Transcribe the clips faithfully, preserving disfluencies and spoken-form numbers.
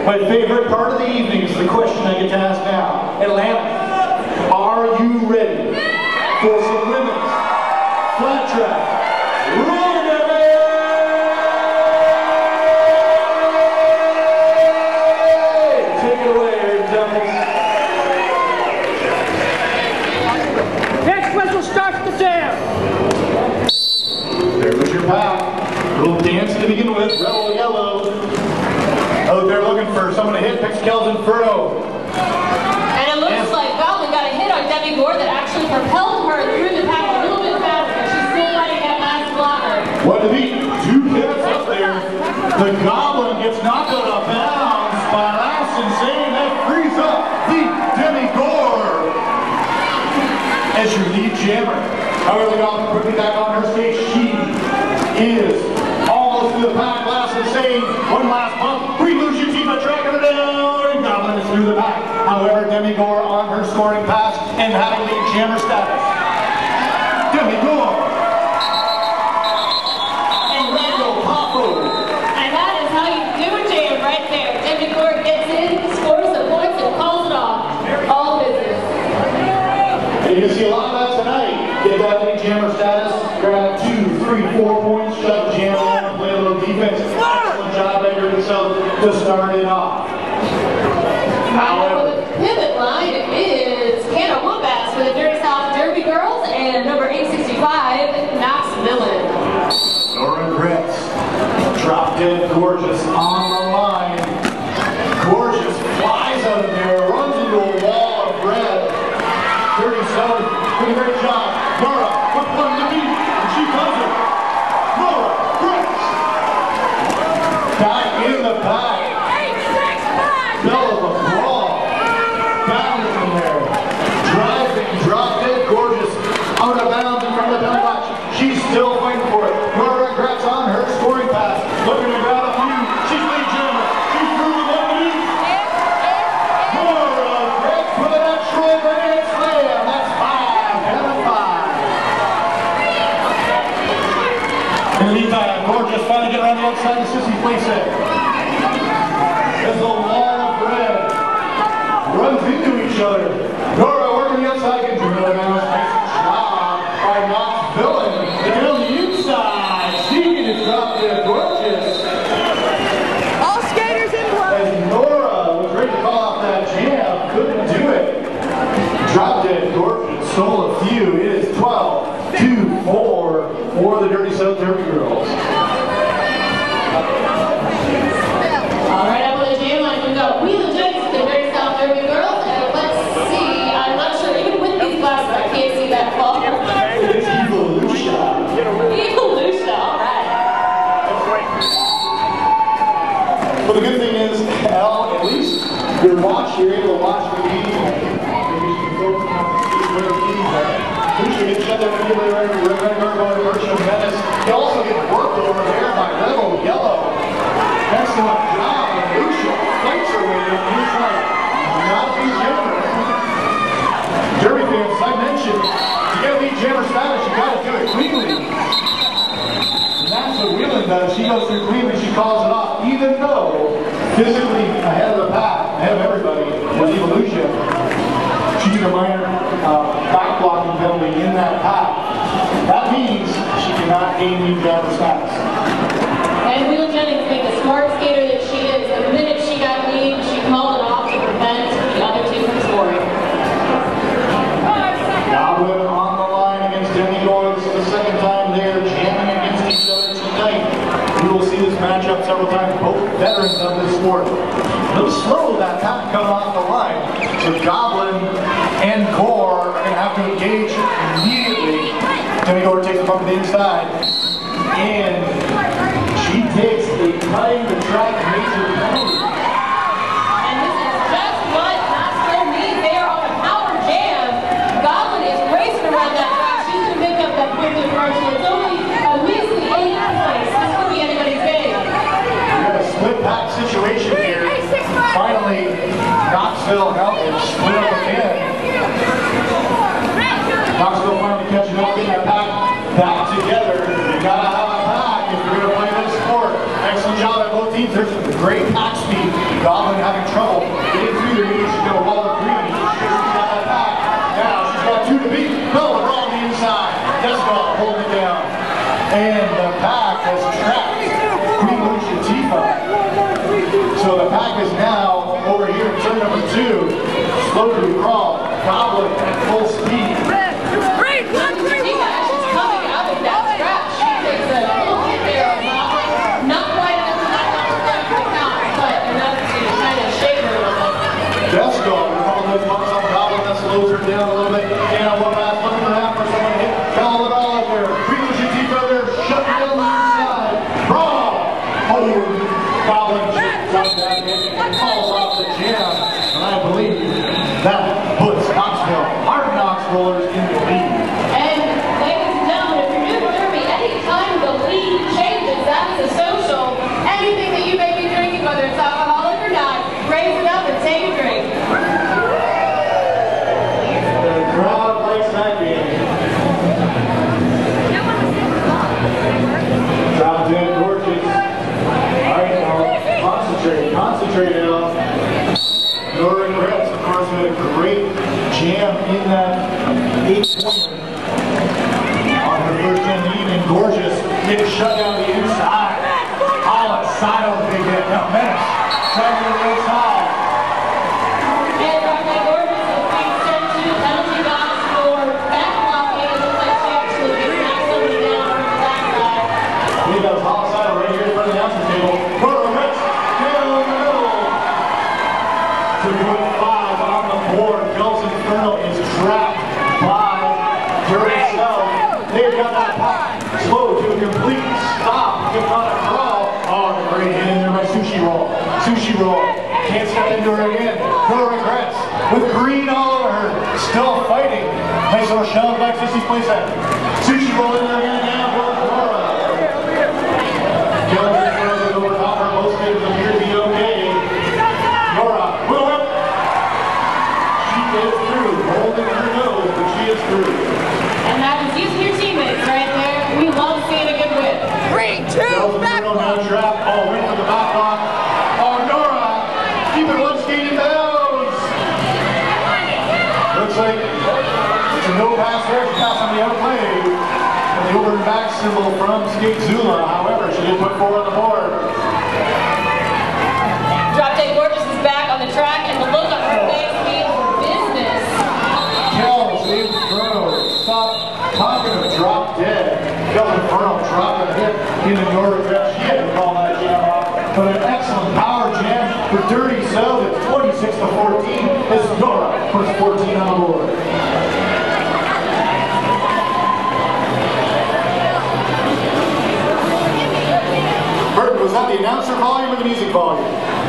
My favorite part of the evening is the question I get to ask now. Atlanta, are you ready for some women's flat track rollergirls? Take it away, Devils. Next whistle starts the jam. There goes your pack. Little dance to begin with. Rebel yellow. Oh, they're looking for someone to hit. Picks Kel's Inferno. And it looks yes. like Goblin got a hit on Derbygirls that actually propelled her through the pack a little bit faster. She's still fighting that last blocker. What to beat? Two picks up there. The Goblin gets knocked out of bounds by Last Insane. That frees up the Derbygirls as your lead jammer. However, the Goblin quickly back on her stage. She is almost through the pack. Last Insane. One last bump. Pre-Lucian team are tracking her down. And Goblin is through the pack. However, Derbygirls on her scoring pass and having lead jammer status. Derbygirls. And Randall Popo. And that is how you do a jam right there. Derbygirls gets in, scores the points, and calls it off. All business. And you can see a lot of that tonight. Get that lead jammer status. Grab two, three, four points. Shut the jam in. Play a little defense. Excellent job by yourself to start it off. However, the pivot line is Canada Wombats for the Dirty South Derbygirls and number eight sixty-five, Knoxville. Nora Gretz, drop dead gorgeous on the line. Gorgeous flies out of there, runs into a wall of red. thirty-seven, doing a great job. Nora with one to beat, and she does it. Nora Gretz, back in the pack. Bell of a brawl. Down from there. Driving, drop dead gorgeous. Out of bounds in front of the penalty box. She's still fighting for it. Nora Gretz on her scoring pass. Looking to grab a few. She's lead jammer. She's through the one lead. Nora Gretz with an extra grand slam. That's five out of five. In the meantime, gorgeous finally get around the outside of Sissy playset. There's a wall of red. Runs into each other. Nora working the outside. Gets another mouse. Nice job by Knoxville. And on the inside. Seeking to drop there. Gorgeous. All skaters in play. As Nora was ready to call off that jam. Couldn't do it. Dropped it. Gorgeous. Stole a few. It is twelve two four for the Dirty South Derbygirls. All right, up on the jam line, we've got Wheel of Jets, the Dirty South Derbygirls, and let's see, I'm not sure, even with these glasses, I can't see that far. It's Evolution. Evolution, all right. Well, the good thing is, Al, at least your watch, you're able to watch the meeting. Maybe you can focus on where the meetings are. Lucia gets shut down immediately, Red Gargoyle, Virtual Menace. You also get worked over there by Rebel Yellow. Excellent job, and Lucia fights her way in. He's like, not be generous. Derby fans, I mentioned, you gotta be jammer status, you gotta do it cleanly. And that's what Wheelan does. She goes through cleanly, she calls it off, even though physically ahead of the pack, ahead of everybody, was Evolution. She took a minor uh, back blocking penalty in that pack. That means she cannot gain new jammer status. And Wheel Jennings, being the smart skater that she is, the minute she got lead, she called it off to prevent the other two from scoring. Goblin on the line against Derbygirls for the second time there, jamming against each other tonight. We will see this matchup several times, both veterans of this sport. A little slow that pack coming off the line. So Goblin and Core are going to have to engage immediately. Derbygirls takes a bump to the inside. And she takes a cutting the track major penalty. And this is just what Knoxville needs. They are on a power jam. Goblin is racing around that track. She's going to make up that point differential. It's only a measly eight points. This could be anybody's game. We have a split pack situation here. Finally, Knoxville helping split up again. Knoxville finally catching up in that pack back together. You gotta have a pack if you're gonna play this sport. Excellent job at both teams. There's some great pack speed. Goblin having trouble getting through there. She's going to wall of green. She's got that pack. Now she's got two to beat. No, we're on the inside. Descott holding it down. And the pack has trapped Queen Lucia Tifa. So the pack is now over here in turn number two. Slow to crawl. Goblin at full speed. Great! Tifa actually coming out of that trap. She takes a little hit there on Goblin. Not quite enough to knock off her back to count, but enough to kind of shake her a little bit. Descott with a couple of those bumps on Goblin. That slows her down a little bit. And one last looking for that for someone to hit. Call it all out there. Queen Lucia Tifa there. Shut down the inside. Brawl! Oh, Goblin just that in and falls off the jam. And I believe that puts Knoxville, our Knox Rollers, in the lead. And ladies and gentlemen, if you're new to Derby, any time the lead changes, that is a social. Anything that you may be drinking, whether it's alcoholic or not, raise it up and take a drink. The crowd likes that game. Drop dead gorgeous. All right, now concentrate, concentrate now. No regrets, of course, we had a great jam in that eighth corner. On her first gen lead, and Gorgeous getting shut down the inside. All outside of the big hit. Now Menace trying to the inside. And Rocky Gorgeous is being sent to penalty box for back blocking. It looks like she actually gets knocked somebody down from the backside. I believe that was homicide right here in front of the announcer's table. Quarter regrets, down in the middle. To put five on the board. Gulls Inferno is trapped by Derby Cell. They've got that pack slow to a complete stop, if not a crawl. Oh, great hit in there by Sushi Roll. Sushi Roll can't step into her again. No regrets. With green all over her. Still fighting. Nice little shove back Sushi's playset. Sushi Roll in there again. Now goes Nora. Gulls Inferno is over top her. Most things appear to be okay. Nora will whip. She is through. Holding her nose, but she is through. And that is using your teammates right there. We love seeing a good whip. Three, two, back No trap. Oh, went for the back off. Oh, Nora, keeping one skating bounds. Looks like it's a no pass there. She passed on the outplay. And the over and back symbol from Skate Zula. However, she did put four on the board. Drop Dead Gorgeous is back on the track, and the look on her face means business. Kells Inferno. Stop talking of drop dead. Kells Inferno dropped a hit in the Nora grab. She had to call that jam off. But an excellent power jam for Dirty South. It's twenty-six to fourteen. As Nora puts fourteen on the board. Bert, was that the announcer volume or the music volume?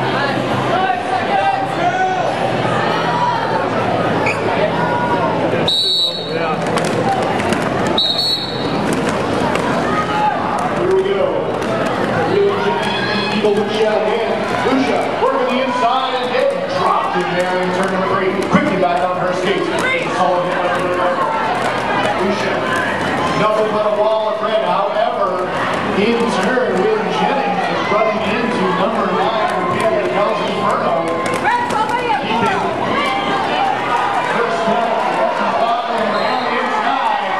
Here we go. Eagle Lucia again. Lucia working the inside and hit. Dropped in there in turn number three. Quickly back on her skates. Solid hit by Lucia. Nothing but a wall of red. However, in turn, Will Jennings is running into number nine for Peter Kells Inferno. Keeping her step. Around the inside.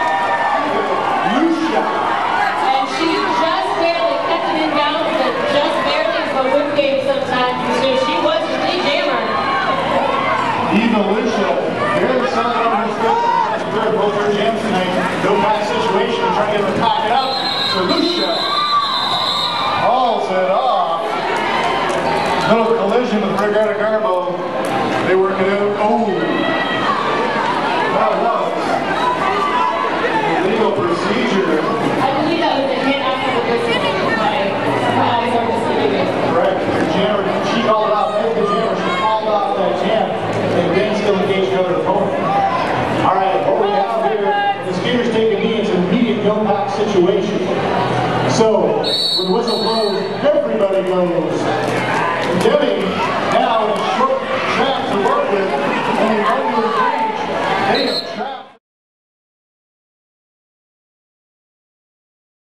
Lucia. And she just barely kept it in down, but just barely is what whip game sometimes. So she was a big jammer. Eva Lucia, very solid on her skills. Third, both her jams tonight. No pass situation, trying to get her to pack it up. So Lucia hauls it off. Little collision with Brigada Garbo. They work it out. Oh! That was illegal procedure. I believe that was a hit after the whistle by my eyes are deceiving. Correct. The jammer, she called it off. As the jammer, she called off that jam. And then still engaged the other opponent. All right, what we have here, the skiers take a knee. It's an immediate no-pack situation. So, when the whistle blows, everybody goes. Debbie, now in a short track to work with, and the under range, they have tracked.